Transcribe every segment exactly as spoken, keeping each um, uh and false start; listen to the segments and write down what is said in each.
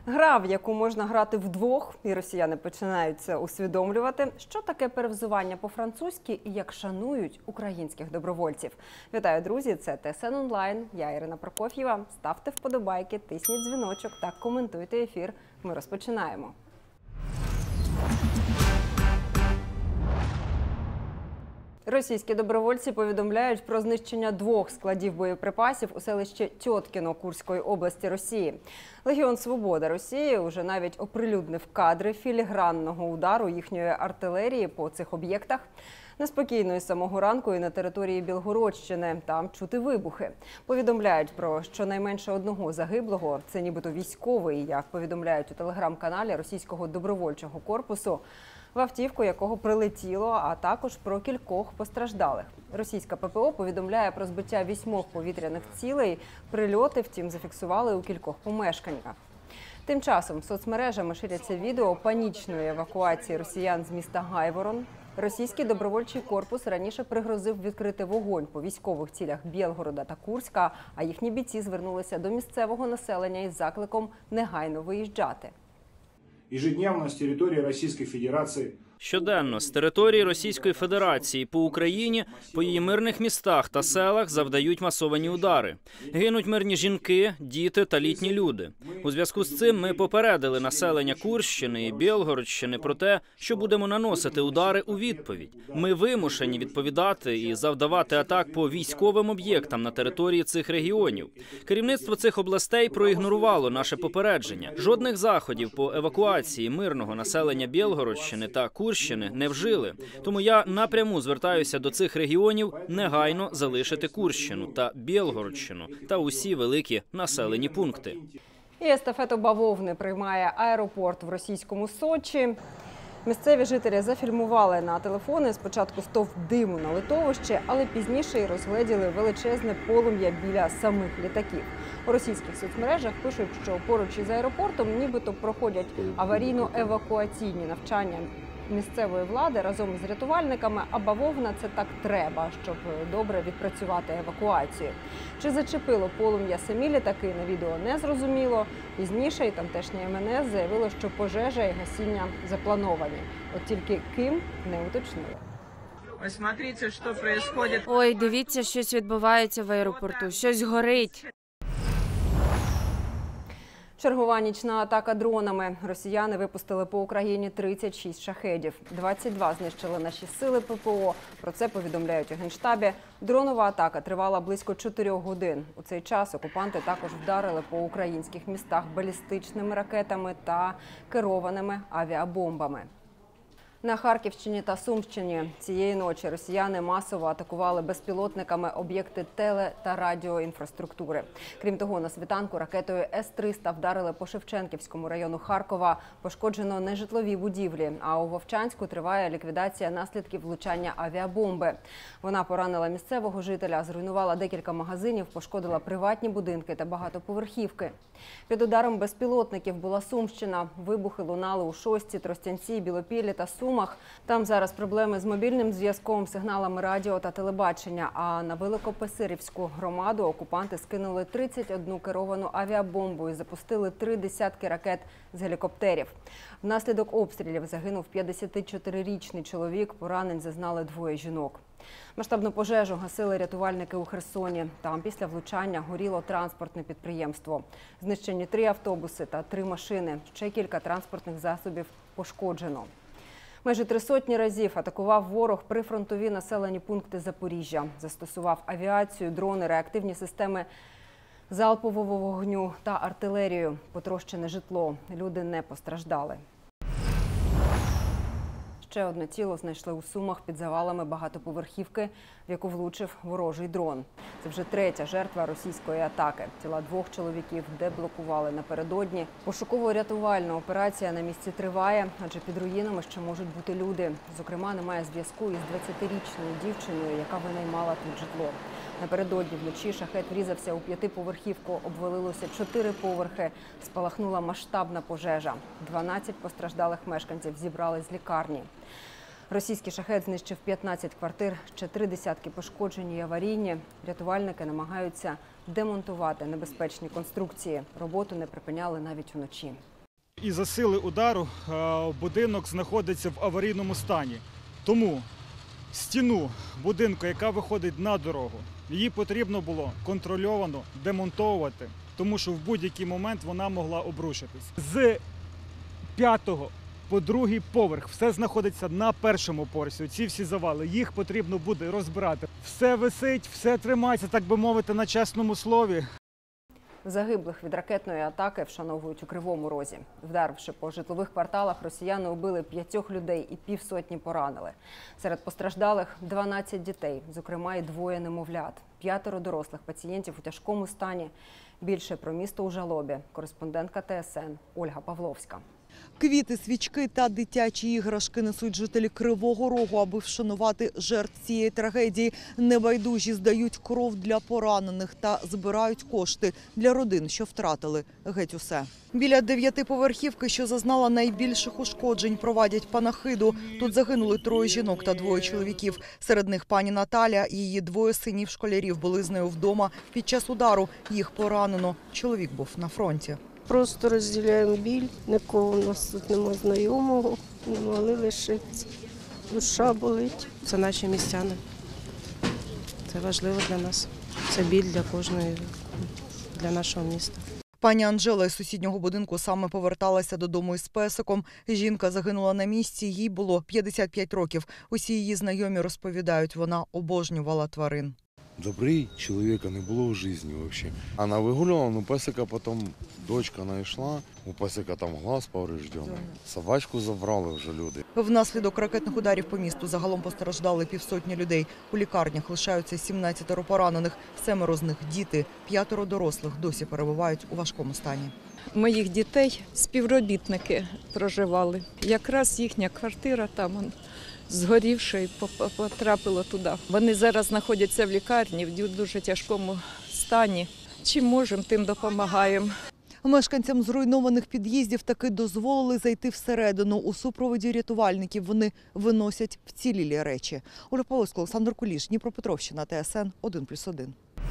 Гра, в яку можна грати вдвох, і росіяни починають це усвідомлювати, що таке перевзування по-французьки і як шанують українських добровольців. Вітаю, друзі! Це Т С Н онлайн. Я Ірина Прокоф'єва. Ставте вподобайки, тисніть дзвіночок та коментуйте ефір. Ми розпочинаємо. Російські добровольці повідомляють про знищення двох складів боєприпасів у селищі Тьоткіно Курської області Росії. Легіон Свобода Росії уже навіть оприлюднив кадри філігранного удару їхньої артилерії по цих об'єктах. Неспокійно із самого ранку і на території Білгородщини. Там чути вибухи. Повідомляють про щонайменше одного загиблого. Це нібито військовий, як повідомляють у телеграм-каналі Російського добровольчого корпусу, в автівку якого прилетіло, а також про кількох постраждалих. Російська П П О повідомляє про збиття вісьмох повітряних цілей. Прильоти, втім, зафіксували у кількох помешканнях. Тим часом соцмережами ширяться відео панічної евакуації росіян з міста Гайворон. Російський добровольчий корпус раніше пригрозив відкрити вогонь по військових цілях Білгорода та Курська, а їхні бійці звернулися до місцевого населення із закликом негайно виїжджати. Ежедневно з території Російської Федерації Щоденно з території Російської Федерації по Україні, по її мирних містах та селах завдають масовані удари. Гинуть мирні жінки, діти та літні люди. У зв'язку з цим ми попередили населення Курщини і Білгородщини про те, що будемо наносити удари у відповідь. Ми вимушені відповідати і завдавати атак по військовим об'єктам на території цих регіонів. Керівництво цих областей проігнорувало наше попередження. Жодних заходів по евакуації мирного населення Білгородщини та Курщини Курщини не вжили. Тому я напряму звертаюся до цих регіонів негайно залишити Курщину та Білгородщину та усі великі населені пункти. І естафету бавовни приймає аеропорт в російському Сочі. Місцеві жителі зафільмували на телефони спочатку стовп диму на литовищі, але пізніше й розгледіли величезне полум'я біля самих літаків. У російських соцмережах пишуть, що поруч із аеропортом нібито проходять аварійно-евакуаційні навчання місцевої влади разом із рятувальниками, а бавовна – це так треба, щоб добре відпрацювати евакуацію. Чи зачепило полум'я самі літаки, на відео не зрозуміло. Пізніше і тамтешнє М Н С заявило, що пожежа і гасіння заплановані. От тільки ким – не уточнили. Ось, смотрите, що відбувається. Ой, дивіться, щось відбувається в аеропорту, щось горить. Чергова нічна атака дронами. Росіяни випустили по Україні тридцять шість шахедів. двадцять два знищили наші сили П П О. Про це повідомляють у Генштабі. Дронова атака тривала близько чотирьох годин. У цей час окупанти також вдарили по українських містах балістичними ракетами та керованими авіабомбами. На Харківщині та Сумщині цієї ночі росіяни масово атакували безпілотниками об'єкти теле- та радіоінфраструктури. Крім того, на світанку ракетою С триста вдарили по Шевченківському району Харкова. Пошкоджено нежитлові будівлі, а у Вовчанську триває ліквідація наслідків влучання авіабомби. Вона поранила місцевого жителя, зруйнувала декілька магазинів, пошкодила приватні будинки та багатоповерхівки. Під ударом безпілотників була Сумщина. Вибухи лунали у Шості, Тростянці, Білопіллі та Сумах. Там зараз проблеми з мобільним зв'язком, сигналами радіо та телебачення. А на Великописарівську громаду окупанти скинули тридцять одну керовану авіабомбу і запустили три десятки ракет з гелікоптерів. Внаслідок обстрілів загинув п'ятдесятичотирирічний чоловік, поранень зазнали двоє жінок. Масштабну пожежу гасили рятувальники у Херсоні. Там після влучання горіло транспортне підприємство. Знищені три автобуси та три машини. Ще кілька транспортних засобів пошкоджено. Майже три сотні разів атакував ворог прифронтові населені пункти Запоріжжя. Застосував авіацію, дрони, реактивні системи залпового вогню та артилерію. Потрощене житло. Люди не постраждали. Ще одне тіло знайшли у Сумах під завалами багатоповерхівки, в яку влучив ворожий дрон. Це вже третя жертва російської атаки. Тіла двох чоловіків деблокували напередодні. Пошуково-рятувальна операція на місці триває, адже під руїнами ще можуть бути люди. Зокрема, немає зв'язку із двадцятирічною дівчиною, яка винаймала тут житло. Напередодні вночі шахет врізався у п'ятиповерхівку, обвалилося чотири поверхи, спалахнула масштабна пожежа. дванадцять постраждалих мешканців зібрали з лікарні. Російський шахет знищив п'ятнадцять квартир, ще три десятки пошкоджені і аварійні. Рятувальники намагаються демонтувати небезпечні конструкції. Роботу не припиняли навіть уночі. Із-за сили удару будинок знаходиться в аварійному стані. Тому стіну будинку, яка виходить на дорогу, її потрібно було контрольовано демонтовувати, тому що в будь-який момент вона могла обрушитись. З п'ятого по другий поверх все знаходиться на першому поверсі. Ці всі завали, їх потрібно буде розбирати. Все висить, все тримається, так би мовити, на чесному слові. Загиблих від ракетної атаки вшановують у Кривому Розі. Вдаривши по житлових кварталах, росіяни убили п'ятьох людей і півсотні поранили. Серед постраждалих – дванадцять дітей, зокрема і двоє немовлят. П'ятеро дорослих пацієнтів у тяжкому стані. Більше про місто у жалобі. Кореспондентка Т С Н Ольга Павловська. Квіти, свічки та дитячі іграшки несуть жителі Кривого Рогу, аби вшанувати жертв цієї трагедії. Небайдужі здають кров для поранених та збирають кошти для родин, що втратили геть усе. Біля дев'ятиповерхівки, що зазнала найбільших ушкоджень, проводять панахиду. Тут загинули троє жінок та двоє чоловіків. Серед них пані Наталя, її двоє синів-школярів були з нею вдома під час удару. Їх поранено. Чоловік був на фронті. Просто розділяємо біль, нікого у нас тут немає знайомого, не могли лишитися. Душа болить. Це наші містяни. Це важливо для нас. Це біль для кожної, для нашого міста. Пані Анжела із сусіднього будинку саме поверталася додому із песиком. Жінка загинула на місці, їй було п'ятдесят п'ять років. Усі її знайомі розповідають, вона обожнювала тварин. Добрий чоловіка не було в житті взагалі. Вона вигулювала, ну песика потім дочка знайшла, у песика там глаз повреждений. Собачку забрали вже люди. Внаслідок ракетних ударів по місту загалом постраждали півсотні людей. У лікарнях лишаються сімнадцятеро поранених, семеро з них – діти, п'ятеро дорослих досі перебувають у важкому стані. Моїх дітей співробітники проживали. Якраз їхня квартира там згорівши і потрапила туди. Вони зараз знаходяться в лікарні в дуже тяжкому стані. Чим можемо, тим допомагаємо. Мешканцям зруйнованих під'їздів таки дозволили зайти всередину. У супроводі рятувальників вони виносять вцілілі речі. Ольга Павловська, Олександр Куліш, Дніпропетровщина, Т С Н один плюс один.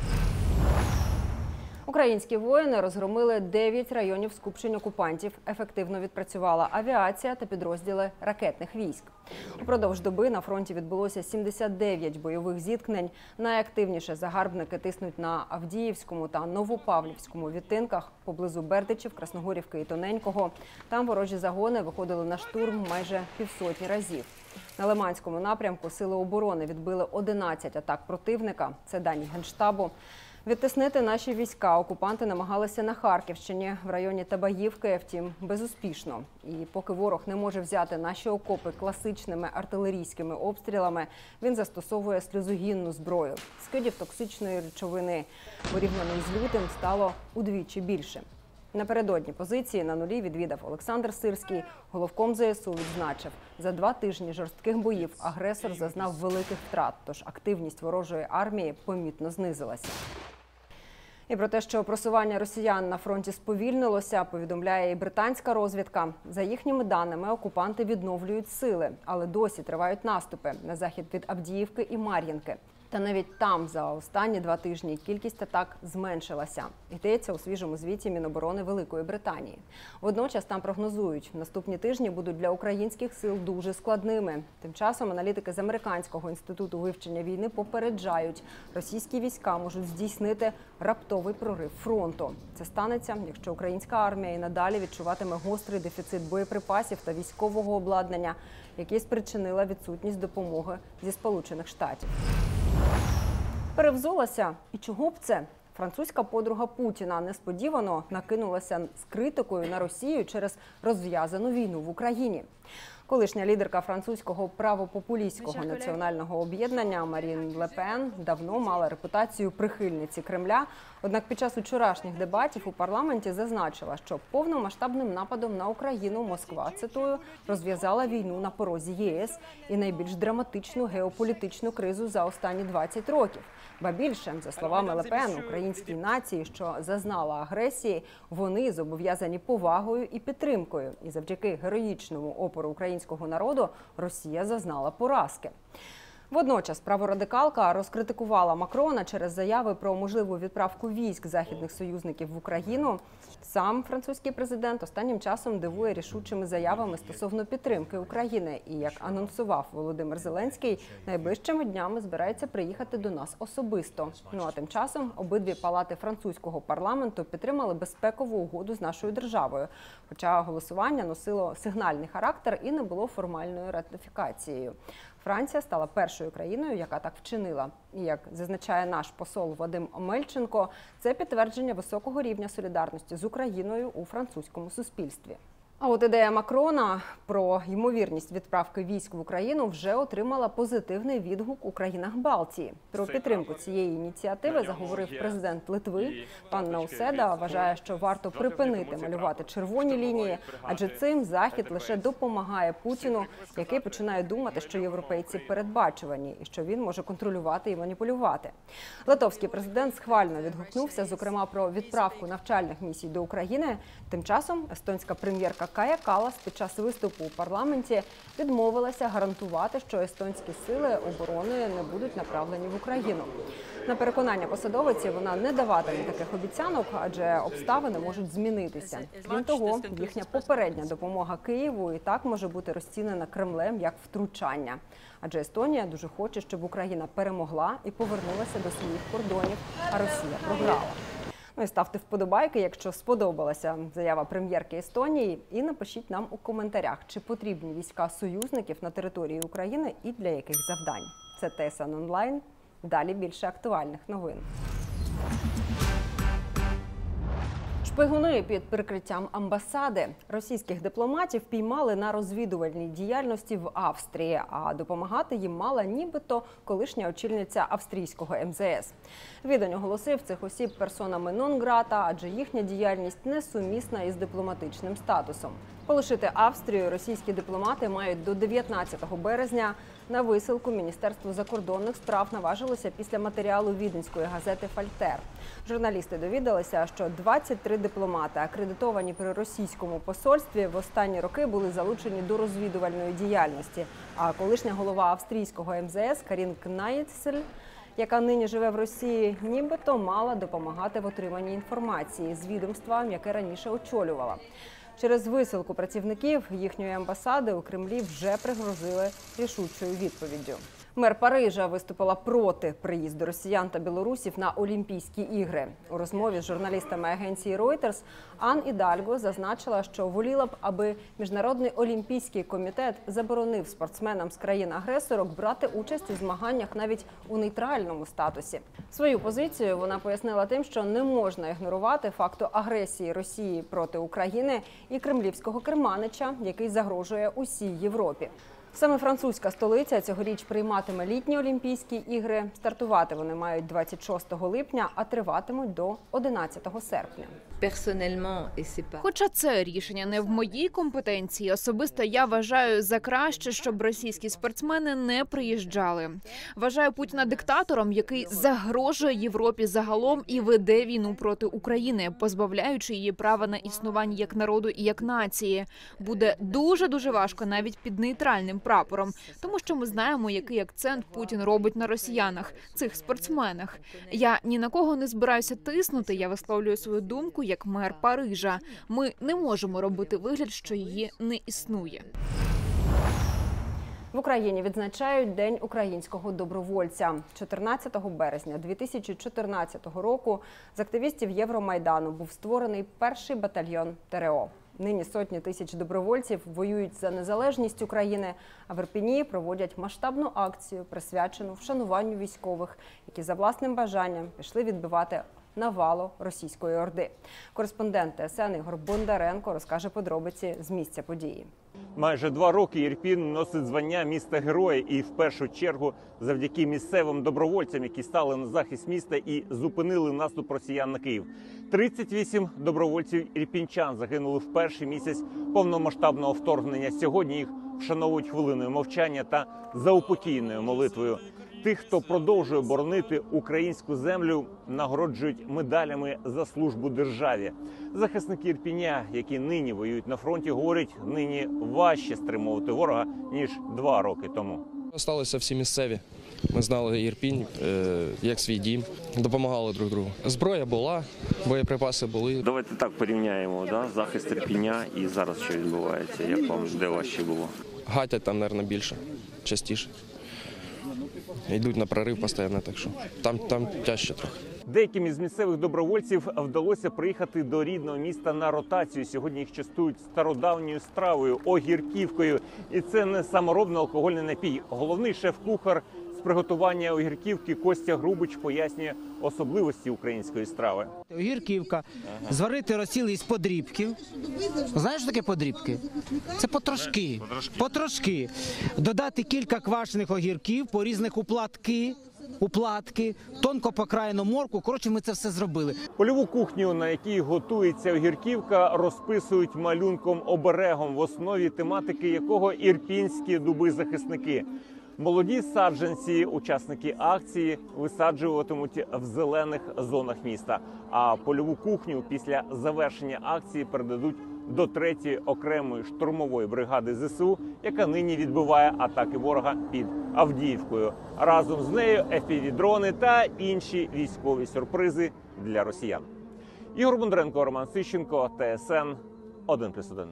Українські воїни розгромили дев'ять районів скупчень окупантів. Ефективно відпрацювала авіація та підрозділи ракетних військ. Упродовж доби на фронті відбулося сімдесят дев'ять бойових зіткнень. Найактивніше загарбники тиснуть на Авдіївському та Новопавлівському відтинках поблизу Бердичів, Красногорівки і Тоненького. Там ворожі загони виходили на штурм майже півсотні разів. На Лиманському напрямку сили оборони відбили одинадцять атак противника. Це дані Генштабу. Відтиснити наші війська окупанти намагалися на Харківщині, в районі Табаївки, втім, безуспішно. І поки ворог не може взяти наші окопи класичними артилерійськими обстрілами, він застосовує сльозогінну зброю. Скидів токсичної речовини, порівняно з лютим, стало удвічі більше. Напередодні позиції на нулі відвідав Олександр Сирський. Головком З С У відзначив, за два тижні жорстких боїв агресор зазнав великих втрат, тож активність ворожої армії помітно знизилася. І про те, що просування росіян на фронті сповільнилося, повідомляє і британська розвідка. За їхніми даними, окупанти відновлюють сили, але досі тривають наступи на захід від Авдіївки і Мар'їнки. Та навіть там за останні два тижні кількість атак зменшилася. Йдеться у свіжому звіті Міноборони Великої Британії. Водночас там прогнозують, наступні тижні будуть для українських сил дуже складними. Тим часом аналітики з Американського інституту вивчення війни попереджають, російські війська можуть здійснити раптовий прорив фронту. Це станеться, якщо українська армія і надалі відчуватиме гострий дефіцит боєприпасів та військового обладнання, який спричинила відсутність допомоги зі Сполучених Штатів. Перевзулася. І чого б це? Французька подруга Путіна несподівано накинулася з критикою на Росію через розв'язану війну в Україні. Колишня лідерка французького правопопулістського національного об'єднання Марін Ле Пен давно мала репутацію прихильниці Кремля, однак під час вчорашніх дебатів у парламенті зазначила, що повномасштабним нападом на Україну Москва, цитую, розв'язала війну на порозі Є С і найбільш драматичну геополітичну кризу за останні двадцять років. Ба більше, за словами Ле Пен, українській нації, що зазнала агресії, вони зобов'язані повагою і підтримкою. І завдяки героїчному опору українського народу Росія зазнала поразки. Водночас праворадикалка розкритикувала Макрона через заяви про можливу відправку військ західних союзників в Україну. Сам французький президент останнім часом дивує рішучими заявами стосовно підтримки України. І, як анонсував Володимир Зеленський, найближчими днями збирається приїхати до нас особисто. Ну а тим часом обидві палати французького парламенту підтримали безпекову угоду з нашою державою. Хоча голосування носило сигнальний характер і не було формальною ратифікацією. Франція стала першою країною, яка так вчинила. І, як зазначає наш посол Вадим Омельченко, це підтвердження високого рівня солідарності з Україною у французькому суспільстві. А от ідея Макрона про ймовірність відправки військ в Україну вже отримала позитивний відгук у країнах Балтії. Про підтримку цієї ініціативи заговорив президент Литви. Пан Науседа вважає, що варто припинити малювати червоні лінії, адже цим Захід лише допомагає Путіну, який починає думати, що європейці передбачувані і що він може контролювати і маніпулювати. Литовський президент схвально відгукнувся, зокрема, про відправку навчальних місій до України. Тим часом естонська прем'єрка Кая Калас під час виступу у парламенті відмовилася гарантувати, що естонські сили оборони не будуть направлені в Україну. На переконання посадовиці, вона не даватиме таких обіцянок, адже обставини можуть змінитися. Крім того, їхня попередня допомога Києву і так може бути розцінена Кремлем як втручання. Адже Естонія дуже хоче, щоб Україна перемогла і повернулася до своїх кордонів, а Росія програла. Ну і ставте вподобайки, якщо сподобалася заява прем'єрки Естонії, і напишіть нам у коментарях, чи потрібні війська союзників на території України і для яких завдань. Це ТСН онлайн. Далі більше актуальних новин. Шпигуни під прикриттям амбасади. Російських дипломатів піймали на розвідувальній діяльності в Австрії, а допомагати їм мала нібито колишня очільниця австрійського ем зе ес. Відень оголосив цих осіб персонами нон-грата, адже їхня діяльність несумісна із дипломатичним статусом. Полишити Австрію російські дипломати мають до дев'ятнадцятого березня. На висилку Міністерство закордонних справ наважилося після матеріалу віденської газети «Фальтер». Журналісти довідалися, що двадцять три дипломати, акредитовані при російському посольстві, в останні роки були залучені до розвідувальної діяльності. А колишня голова австрійського ем зе ес Карін Кнайцель, яка нині живе в Росії, нібито мала допомагати в отриманні інформації з відомством, яке раніше очолювала. Через висилку працівників їхньої амбасади у Кремлі вже пригрозили рішучою відповіддю. Мер Парижа виступила проти приїзду росіян та білорусів на Олімпійські ігри. У розмові з журналістами агенції Reuters Ан Ідальго зазначила, що воліла б, аби Міжнародний олімпійський комітет заборонив спортсменам з країн-агресорок брати участь у змаганнях навіть у нейтральному статусі. Свою позицію вона пояснила тим, що не можна ігнорувати факту агресії Росії проти України і кремлівського керманича, який загрожує усій Європі. Саме французька столиця цьогоріч прийматиме літні Олімпійські ігри. Стартувати вони мають двадцять шостого липня, а триватимуть до одинадцятого серпня. Хоча це рішення не в моїй компетенції, особисто я вважаю за краще, щоб російські спортсмени не приїжджали. Вважаю Путіна диктатором, який загрожує Європі загалом і веде війну проти України, позбавляючи її права на існування як народу і як нації. Буде дуже-дуже важко навіть під нейтральним прапором, тому що ми знаємо, який акцент Путін робить на росіянах, цих спортсменах. Я ні на кого не збираюся тиснути, я висловлюю свою думку як мер Парижа. Ми не можемо робити вигляд, що її не існує. В Україні відзначають День українського добровольця. чотирнадцятого березня дві тисячі чотирнадцятого року з активістів Євромайдану був створений перший батальйон те ер о. Нині сотні тисяч добровольців воюють за незалежність України, а в Ірпені проводять масштабну акцію, присвячену вшануванню військових, які за власним бажанням пішли відбивати навалу російської орди. Кореспондент те ес ен Ігор Бондаренко розкаже подробиці з місця події. Майже два роки Ірпінь носить звання міста героя, і в першу чергу завдяки місцевим добровольцям, які стали на захист міста і зупинили наступ росіян на Київ. тридцять вісім добровольців ірпінчан загинули в перший місяць повномасштабного вторгнення. Сьогодні їх вшановують хвилиною мовчання та заупокійною молитвою. Тих, хто продовжує боронити українську землю, нагороджують медалями за службу державі. Захисники Ірпіня, які нині воюють на фронті, говорять, нині важче стримувати ворога, ніж два роки тому. Сталися всі місцеві. Ми знали Ірпінь як свій дім, допомагали друг другу. Зброя була, боєприпаси були. Давайте так порівняємо, да? Захист Ірпіня і зараз що відбувається. Як вам, де важче було? Гатять там, мабуть, більше, частіше. Йдуть на прорив постійно, так що там, там тяжче трохи. Деяким із місцевих добровольців вдалося приїхати до рідного міста на ротацію. Сьогодні їх частують стародавньою стравою – огірківкою. І це не саморобний алкогольний напій. Головний шеф-кухар з приготування огірківки Костя Грубич пояснює особливості української страви. Огірківка. Ага. Зварити розсіл із подрібків. Знаєш, що таке подрібки? Це потрошки. Потрошки. Потрошки. Додати кілька квашених огірків, порізаних у платки. У платки, тонко покроєну морку. Коротше, ми це все зробили. Польову кухню, на якій готується огірківка, розписують малюнком-оберегом, в основі тематики якого ірпінські дуби-захисники. Молоді саджанці, учасники акції, висаджуватимуть в зелених зонах міста. А польову кухню після завершення акції передадуть до третьої окремої штурмової бригади ЗСУ, яка нині відбиває атаки ворога під Авдіївкою. Разом з нею еф пі ві-дрони та інші військові сюрпризи для росіян. Ігор Бондаренко, Роман Сищенко, Т С Н один плюс один.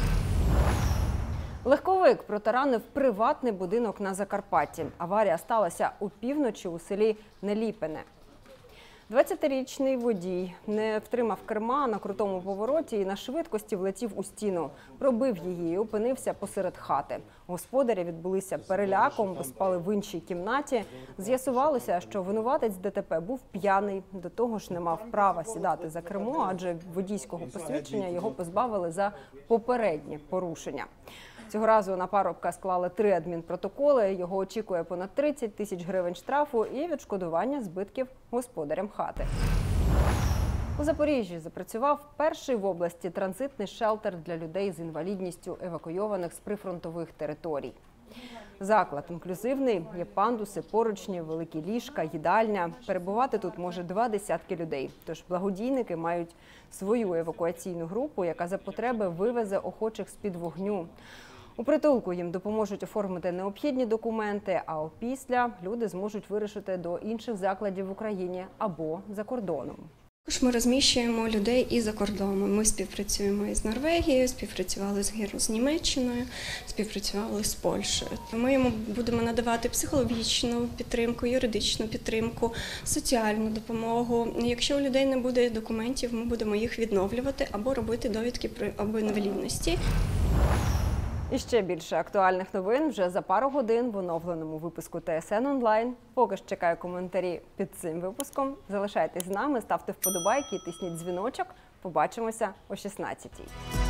Легковик протаранив приватний будинок на Закарпатті. Аварія сталася опівночі у селі Неліпине. двадцятирічний водій не втримав керма на крутому повороті і на швидкості влетів у стіну. Пробив її і опинився посеред хати. Господарі відбулися переляком, бо спали в іншій кімнаті. З'ясувалося, що винуватець Д Т П був п'яний. До того ж не мав права сідати за кермо, адже водійського посвідчення його позбавили за попереднє порушення. Цього разу на парубка склали три адмінпротоколи. Його очікує понад тридцять тисяч гривень штрафу і відшкодування збитків господарям хати. У Запоріжжі запрацював перший в області транзитний шелтер для людей з інвалідністю, евакуйованих з прифронтових територій. Заклад інклюзивний, є пандуси, поручні, великі ліжка, їдальня. Перебувати тут може два десятки людей. Тож благодійники мають свою евакуаційну групу, яка за потреби вивезе охочих з-під вогню. У притулку їм допоможуть оформити необхідні документи, а опісля люди зможуть вирушити до інших закладів в Україні або за кордоном. Також ми розміщуємо людей і за кордоном. Ми співпрацюємо із Норвегією, співпрацювали з Гір з Німеччиною, співпрацювали з Польщею. Ми йому будемо надавати психологічну підтримку, юридичну підтримку, соціальну допомогу. Якщо у людей не буде документів, ми будемо їх відновлювати або робити довідки про інвалідності. І ще більше актуальних новин вже за пару годин в оновленому випуску Т С Н онлайн. Поки ж чекаю коментарі під цим випуском. Залишайтесь з нами, ставте вподобайки, тисніть дзвіночок. Побачимося о шістнадцятій.